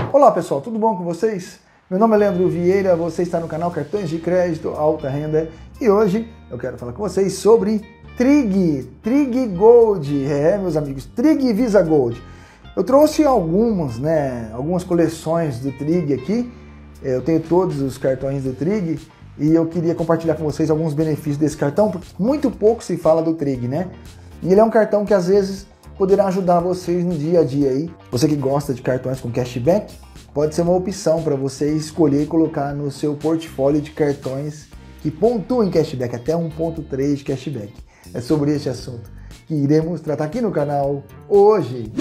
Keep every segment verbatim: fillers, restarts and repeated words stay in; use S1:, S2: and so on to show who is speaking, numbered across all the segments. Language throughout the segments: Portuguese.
S1: Olá pessoal, tudo bom com vocês? Meu nome é Leandro Vieira, você está no canal Cartões de Crédito Alta Renda e hoje eu quero falar com vocês sobre Trig, Trig Gold, é meus amigos, Trig Visa Gold. Eu trouxe algumas, né, algumas coleções do Trig aqui, eu tenho todos os cartões do Trig e eu queria compartilhar com vocês alguns benefícios desse cartão, porque muito pouco se fala do Trig, né? E ele é um cartão que às vezes poderá ajudar vocês no dia a dia aí. Você que gosta de cartões com cashback, pode ser uma opção para você escolher e colocar no seu portfólio de cartões que pontuem cashback, até um ponto três de cashback. É sobre este assunto que iremos tratar aqui no canal hoje.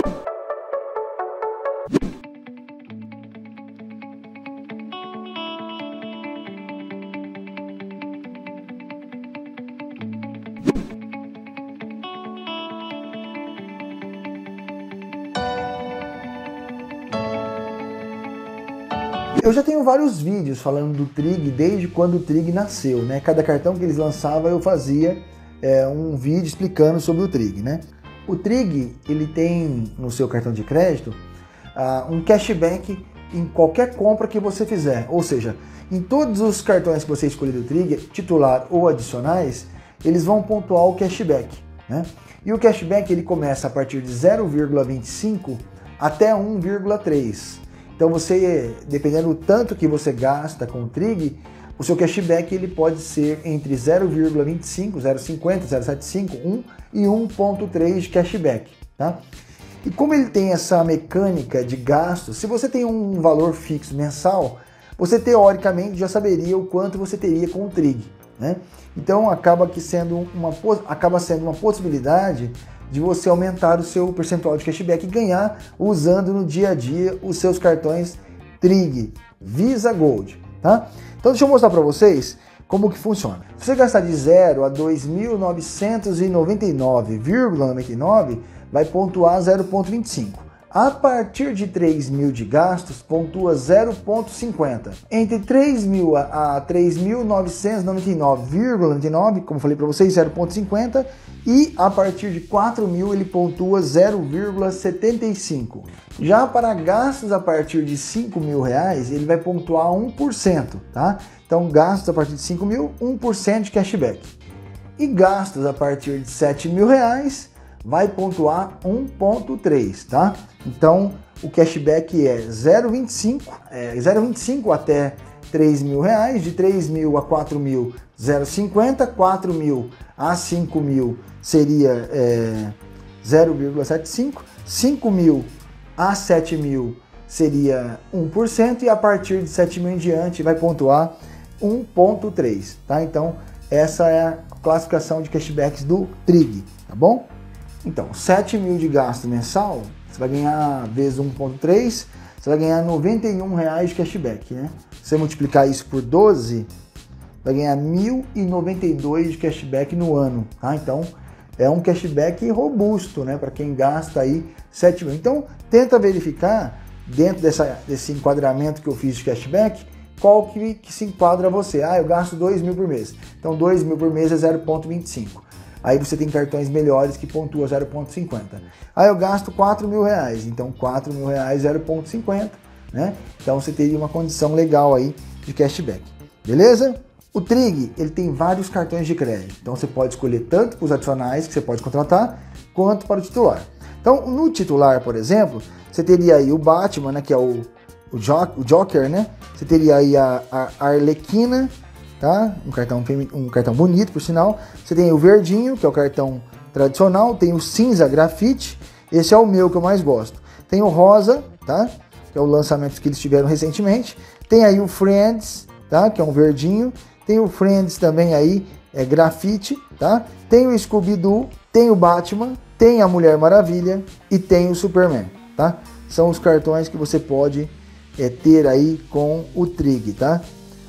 S1: Eu já tenho vários vídeos falando do Trig desde quando o Trig nasceu, né? Cada cartão que eles lançavam eu fazia é, um vídeo explicando sobre o Trig, né? O Trig, ele tem no seu cartão de crédito uh, um cashback em qualquer compra que você fizer. Ou seja, em todos os cartões que você escolher do Trig, titular ou adicionais, eles vão pontuar o cashback, né? E o cashback ele começa a partir de zero vírgula vinte e cinco até um vírgula três. Então você, dependendo do tanto que você gasta com o Trig, o seu cashback ele pode ser entre zero vírgula vinte e cinco, zero vírgula cinquenta, zero vírgula setenta e cinco, um e um ponto três de cashback, tá? E como ele tem essa mecânica de gasto, se você tem um valor fixo mensal, você teoricamente já saberia o quanto você teria com o Trig, né? Então acaba que sendo uma acaba sendo uma possibilidade de você aumentar o seu percentual de cashback e ganhar usando no dia a dia os seus cartões Trig Visa Gold, tá? Então deixa eu mostrar para vocês como que funciona. Se você gastar de zero a dois mil novecentos e noventa e nove vírgula noventa e nove, vai pontuar zero vírgula vinte e cinco. A partir de três mil de gastos, pontua zero vírgula cinquenta. Entre três mil a três mil novecentos e noventa e nove vírgula noventa e nove, como falei para vocês, zero vírgula cinquenta. E a partir de quatro mil ele pontua zero vírgula setenta e cinco. Já para gastos a partir de cinco mil reais, ele vai pontuar um por cento, tá? Então gastos a partir de cinco mil, um por cento de cashback. E gastos a partir de sete mil reais, vai pontuar um ponto três, tá? Então o cashback é zero vírgula vinte e cinco, é zero vírgula vinte e cinco até três mil reais, de três mil a quatro mil, zero vírgula cinquenta, quatro mil a cinco mil seria é, zero vírgula setenta e cinco, cinco mil a sete mil seria um por cento e a partir de sete mil em diante vai pontuar um ponto três, tá? Então essa é a classificação de cashbacks do Trig, tá bom? Então, sete mil de gasto mensal, você vai ganhar vezes um ponto três, você vai ganhar noventa e um reais de cashback, né? Se você multiplicar isso por doze, vai ganhar mil e noventa e dois de cashback no ano, tá? Então, é um cashback robusto, né? Para quem gasta aí sete mil. Então, tenta verificar, dentro dessa, desse enquadramento que eu fiz de cashback, qual que, que se enquadra a você. Ah, eu gasto dois mil por mês. Então, dois mil por mês é zero vírgula vinte e cinco. Aí você tem cartões melhores que pontua zero vírgula cinquenta. Aí eu gasto quatro mil reais, então quatro mil reais, zero vírgula cinquenta, né? Então você teria uma condição legal aí de cashback, beleza? O Trig, ele tem vários cartões de crédito, então você pode escolher tanto para os adicionais que você pode contratar, quanto para o titular. Então no titular, por exemplo, você teria aí o Batman, né, que é o, o, jo o Joker, né? Você teria aí a, a Arlequina, tá? Um cartão, um cartão bonito, por sinal. Você tem o verdinho, que é o cartão tradicional. Tem o cinza grafite. Esse é o meu que eu mais gosto. Tem o rosa, tá? Que é o lançamento que eles tiveram recentemente. Tem aí o Friends, tá? Que é um verdinho. Tem o Friends também aí, é grafite, tá? Tem o Scooby-Doo, tem o Batman, tem a Mulher Maravilha e tem o Superman, tá? São os cartões que você pode é, ter aí com o Trig, tá?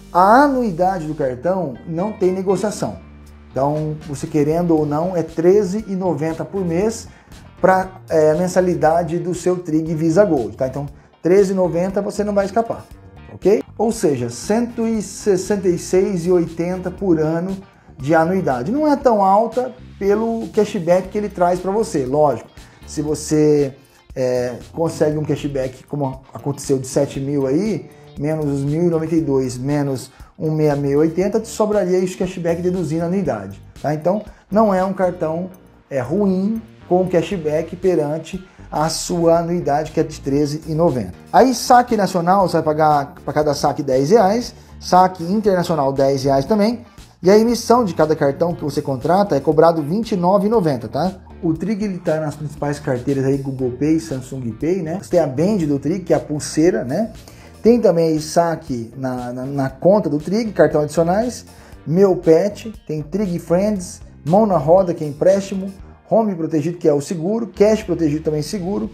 S1: A anuidade do cartão não tem negociação. Então, você querendo ou não, é treze reais e noventa centavos por mês para é, a mensalidade do seu Trig Visa Gold, tá? Então, treze reais e noventa centavos você não vai escapar, ok? Ou seja, cento e sessenta e seis reais e oitenta centavos por ano de anuidade. Não é tão alta pelo cashback que ele traz para você, lógico. Se você é, consegue um cashback, como aconteceu de sete mil aí, menos os mil e noventa e dois, menos um sessenta e seis oitenta, te sobraria esse cashback deduzindo a anuidade. Tá? Então, não é um cartão é, ruim com cashback perante a sua anuidade, que é de treze reais e noventa centavos. Aí, saque nacional, você vai pagar para cada saque dez reais, saque internacional dez reais também, e a emissão de cada cartão que você contrata é cobrado vinte e nove reais e noventa centavos, tá? O Trig ele tá nas principais carteiras aí, Google Pay, Samsung Pay, né? Você tem a Band do Trig, que é a pulseira, né? Tem também aí saque na, na, na conta do Trig, cartão adicionais, Meu Pet, tem Trig Friends, Mão na Roda, que é empréstimo, Home protegido, que é o seguro, Cash protegido também seguro,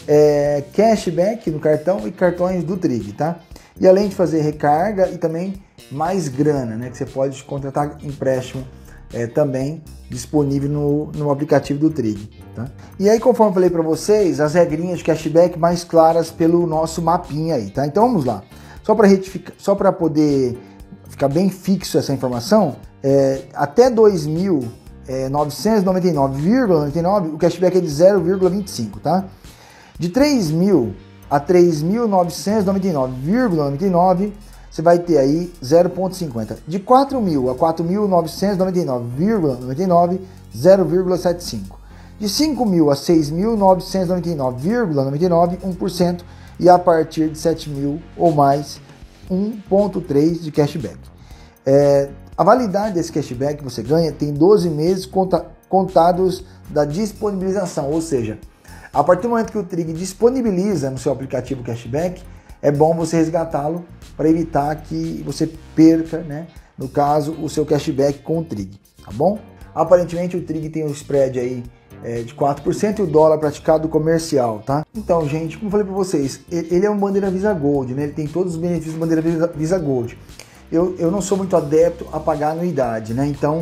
S1: é, cashback no cartão e cartões do Trig, tá? E além de fazer recarga e também mais grana, né? Que você pode contratar empréstimo é, também disponível no, no aplicativo do Trig, tá? E aí, conforme eu falei para vocês, as regrinhas de cashback mais claras pelo nosso mapinha aí, tá? Então vamos lá. Só para retificar, só para poder ficar bem fixo essa informação, é, até dois mil novecentos e noventa e nove vírgula noventa e nove o cashback é de zero vírgula vinte e cinco, tá? De três mil a três mil novecentos e noventa e nove vírgula noventa e nove você vai ter aí zero vírgula cinquenta. De quatro mil a quatro mil novecentos e noventa e nove vírgula noventa e nove, zero vírgula setenta e cinco. De cinco mil a seis mil novecentos e noventa e nove vírgula noventa e nove, um por cento. E a partir de sete mil ou mais, um vírgula três de cashback. É, a validade desse cashback que você ganha tem doze meses conta, contados da disponibilização, ou seja, a partir do momento que o Trig disponibiliza no seu aplicativo cashback, é bom você resgatá-lo para evitar que você perca, né, no caso, o seu cashback com o Trig, tá bom? Aparentemente o Trig tem um spread aí é, de quatro por cento e o dólar praticado comercial, tá? Então, gente, como eu falei para vocês, ele é um bandeira Visa Gold, né? Ele tem todos os benefícios do bandeira Visa, Visa Gold. Eu, eu não sou muito adepto a pagar anuidade, né? Então,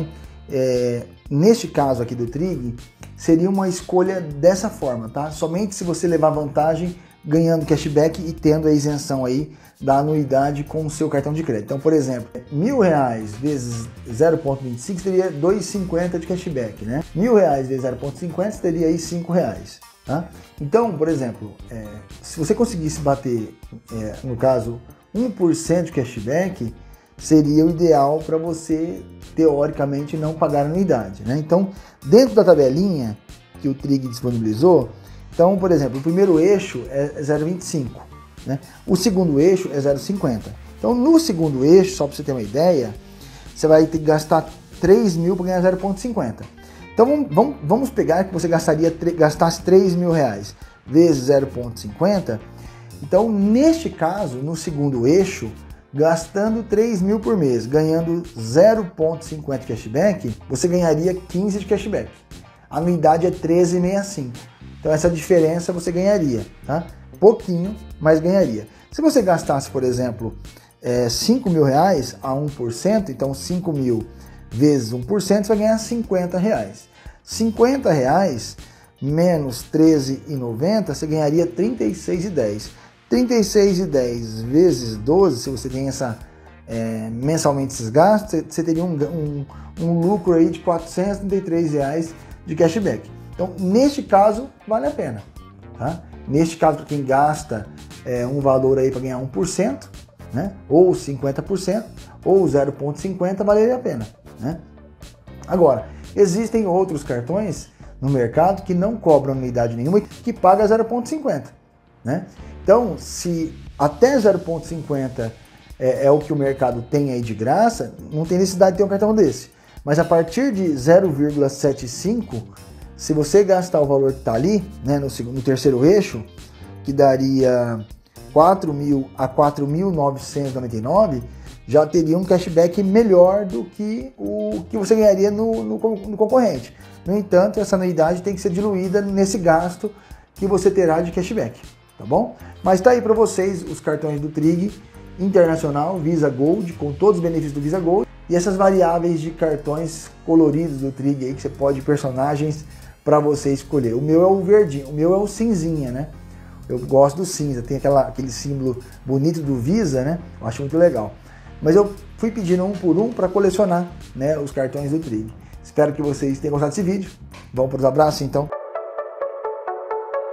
S1: é, neste caso aqui do Trig, seria uma escolha dessa forma, tá? Somente se você levar vantagem ganhando cashback e tendo a isenção aí da anuidade com o seu cartão de crédito. Então, por exemplo, mil reais vezes zero vírgula vinte e cinco teria dois reais e cinquenta de cashback, né? Mil reais vezes zero vírgula cinquenta teria aí cinco reais, tá? Então, por exemplo, é, se você conseguisse bater, é, no caso, um por cento de cashback, seria o ideal para você, teoricamente, não pagar anuidade, né? Então, dentro da tabelinha que o Trig disponibilizou, então, por exemplo, o primeiro eixo é zero vírgula vinte e cinco, né? O segundo eixo é zero vírgula cinquenta. Então, no segundo eixo, só para você ter uma ideia, você vai ter que gastar três mil para ganhar zero vírgula cinquenta. Então, vamos, vamos pegar que você gastaria, gastasse três mil reais vezes zero vírgula cinquenta. Então, neste caso, no segundo eixo, gastando três mil por mês, ganhando zero vírgula cinquenta de cashback, você ganharia quinze de cashback. A anuidade é treze vírgula sessenta e cinco. Então essa diferença você ganharia, tá? Pouquinho, mas ganharia. Se você gastasse, por exemplo, é, cinco mil reais a um por cento, então cinco mil vezes um por cento, você vai ganhar cinquenta reais. cinquenta reais menos treze reais e noventa, você ganharia trinta e seis reais e dez. trinta e seis reais e dez vezes doze, se você tem essa, é, mensalmente esses gastos, você teria um, um, um lucro aí de quatrocentos e trinta e três reais de cashback. Então, neste caso, vale a pena, tá? Neste caso, para quem gasta é, um valor aí para ganhar um por cento, né? Ou cinquenta por cento, ou zero vírgula cinquenta, valeria a pena, né? Agora, existem outros cartões no mercado que não cobram anuidade nenhuma e que pagam zero vírgula cinquenta, né? Então, se até zero vírgula cinquenta é, é o que o mercado tem aí de graça, não tem necessidade de ter um cartão desse. Mas a partir de zero vírgula setenta e cinco, se você gastar o valor que está ali, né, no, segundo, no terceiro eixo, que daria quatro mil a quatro mil novecentos e noventa e nove, já teria um cashback melhor do que o que você ganharia no, no, no concorrente. No entanto, essa anuidade tem que ser diluída nesse gasto que você terá de cashback, tá bom? Mas tá aí para vocês os cartões do Trig Internacional Visa Gold, com todos os benefícios do Visa Gold, e essas variáveis de cartões coloridos do Trig aí, que você pode personagens para você escolher. O meu é o verdinho, o meu é o cinzinha, né? Eu gosto do cinza, tem aquela, aquele símbolo bonito do Visa, né? Eu acho muito legal. Mas eu fui pedindo um por um para colecionar, né, os cartões do Trig. Espero que vocês tenham gostado desse vídeo. Vamos para os abraços, então.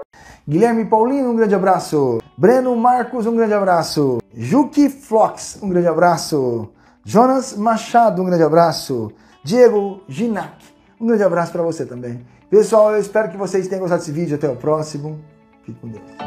S1: Guilherme Paulino, um grande abraço. Breno Marcos, um grande abraço. Juki Flox, um grande abraço. Jonas Machado, um grande abraço. Diego Ginac, um grande abraço para você também. Pessoal, eu espero que vocês tenham gostado desse vídeo. Até o próximo. Fique com Deus.